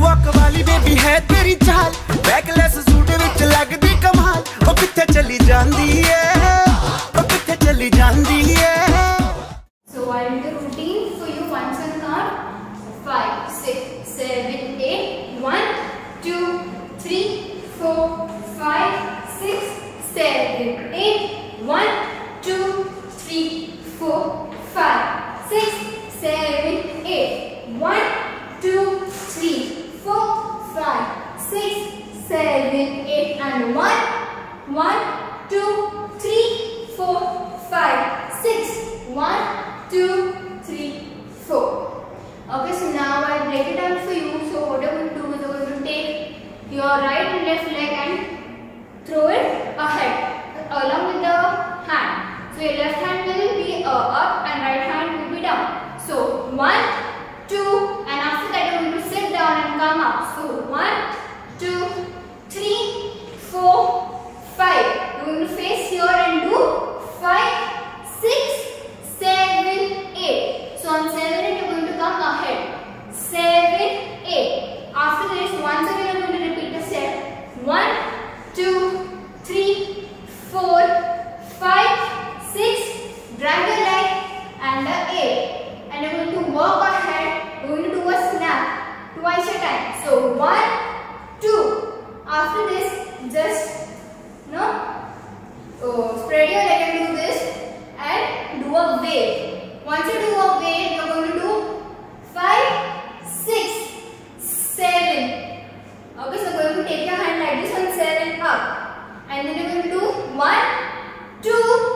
Walk वाली baby है तेरी चाल, बैकलेस सूट विच लगदी कमाल। ओ किथे चली जांदी है, ओ किथे चली जांदी है। So I will do routine for you once on count 5, 6, 7, 8. 1, 2, 3, 4, 5, 6, 7, 8. 1, 2, 3, 4, 5, 6, 7, 8. 1, 2, 3, 4, 5, 6, 7, 8. And 1, 2, 3, 4, 5, 6. 1, 2, 3, 4. Okay, so now I'll break it down for you. So what you're going to do is you're going to take your right and left leg and throw it ahead along with the hand. So your left hand will be up and right hand will be down. So 1, 2, and after that you're going to sit down and come up. So 1, 2, 3, 4, 5. You're going to face here and do 5, 6, 7, 8. So on 7, 8 you're going to come ahead. 7, 8. After this, once again you're going to repeat the step. 1, 2, 3, 4, 5, 6. Drag your leg and the 8. And you're going to walk ahead. You're going to do a snap twice a time. So 1, 2. After this, just spread your leg and do this. And do a wave. Once you do a wave, you are going to do 5, 6, 7. Okay, so you are going to take your hand like this on 7 up. And then you are going to do 1, 2,